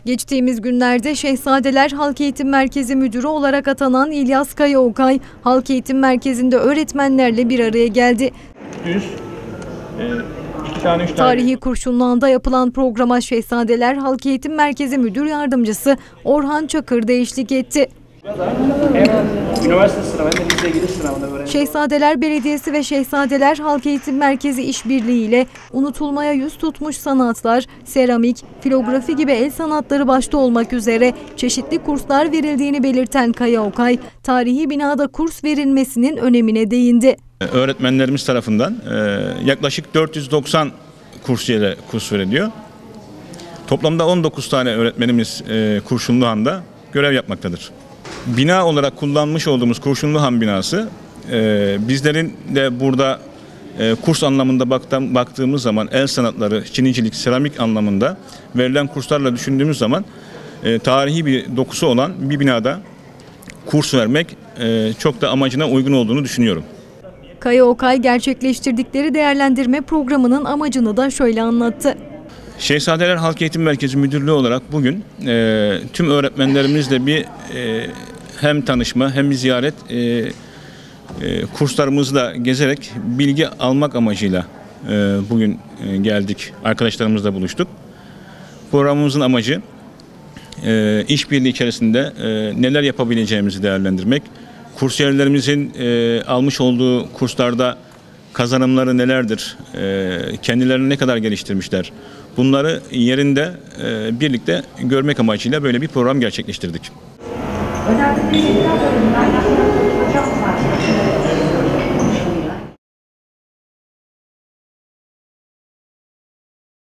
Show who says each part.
Speaker 1: Geçtiğimiz günlerde Şehzadeler Halk Eğitim Merkezi Müdürü olarak atanan İlyas Kayaokay, Halk Eğitim Merkezi'nde öğretmenlerle bir araya geldi. Tarihi Kurşunluhan'da yapılan programa Şehzadeler Halk Eğitim Merkezi Müdür Yardımcısı Orhan Çakır da eşlik etti.
Speaker 2: Üniversite sınavı hem de lise giriş sınavında öğrenci.
Speaker 1: Şehzadeler Belediyesi ve Şehzadeler Halk Eğitim Merkezi işbirliğiyle unutulmaya yüz tutmuş sanatlar, seramik, filografi gibi el sanatları başta olmak üzere çeşitli kurslar verildiğini belirten Kayaokay, tarihi binada kurs verilmesinin önemine değindi.
Speaker 3: Öğretmenlerimiz tarafından yaklaşık 490 kursiyere kurs veriliyor. Toplamda 19 tane öğretmenimiz Kurşunluhan'da görev yapmaktadır. Bina olarak kullanmış olduğumuz Kurşunluhan binası bizlerin de burada kurs anlamında baktığımız zaman el sanatları, çinicilik, seramik anlamında verilen kurslarla düşündüğümüz zaman tarihi bir dokusu olan bir binada kurs vermek çok da amacına uygun olduğunu düşünüyorum.
Speaker 1: Kayaokay gerçekleştirdikleri değerlendirme programının amacını da şöyle anlattı.
Speaker 3: Şehzadeler Halk Eğitim Merkezi Müdürlüğü olarak bugün tüm öğretmenlerimizle bir hem tanışma hem ziyaret kurslarımızla gezerek bilgi almak amacıyla bugün geldik. Arkadaşlarımızla buluştuk. Programımızın amacı işbirliği içerisinde neler yapabileceğimizi değerlendirmek. Kursiyerlerimizin almış olduğu kurslarda kazanımları nelerdir, kendilerini ne kadar geliştirmişler, bunları yerinde birlikte görmek amacıyla böyle bir program gerçekleştirdik.